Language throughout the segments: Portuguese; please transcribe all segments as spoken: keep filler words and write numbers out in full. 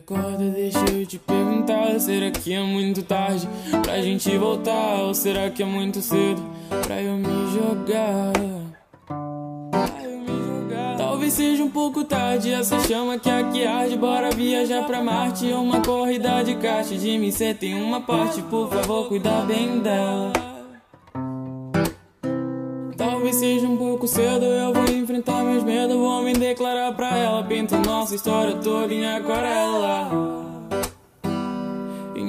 Acorda, deixa eu te perguntar, será que é muito tarde pra gente voltar? Ou será que é muito cedo pra eu me jogar? Pra eu me jogar. Talvez seja um pouco tarde, essa chama que aqui arde. Bora viajar pra Marte, uma corrida de kart. De mim cê tem uma parte, por favor, cuida bem dela. Talvez seja um pouco cedo, eu vou enfrentar meus medos. Vou me declarar pra ela, pinta nossa história toda em aquarela. Em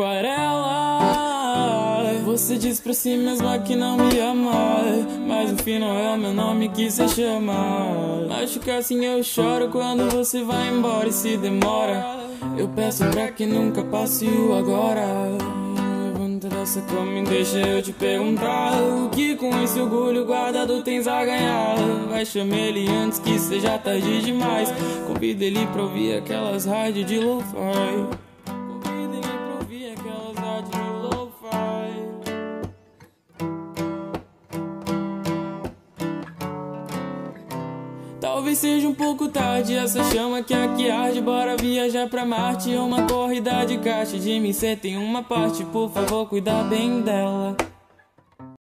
aquarela. Você diz pra si mesma que não me ama, mas no final é o meu nome que cê chama. Machuca assim eu choro quando você vai embora e se demora. Eu peço pra que nunca passe o agora. Dessa cama e deixa eu te perguntar, o que com esse orgulho guardado tens a ganhar? Vai chamar ele antes que seja tarde demais. Convida ele pra ouvir aquelas rádios de lo-fi. Convida ele pra ouvir aquelas rádios de lo-fi. Talvez seja um pouco tarde, essa chama que aqui arde. Bora viajar pra Marte, uma corrida de kart. De mim cê tem uma parte, por favor, cuida bem dela.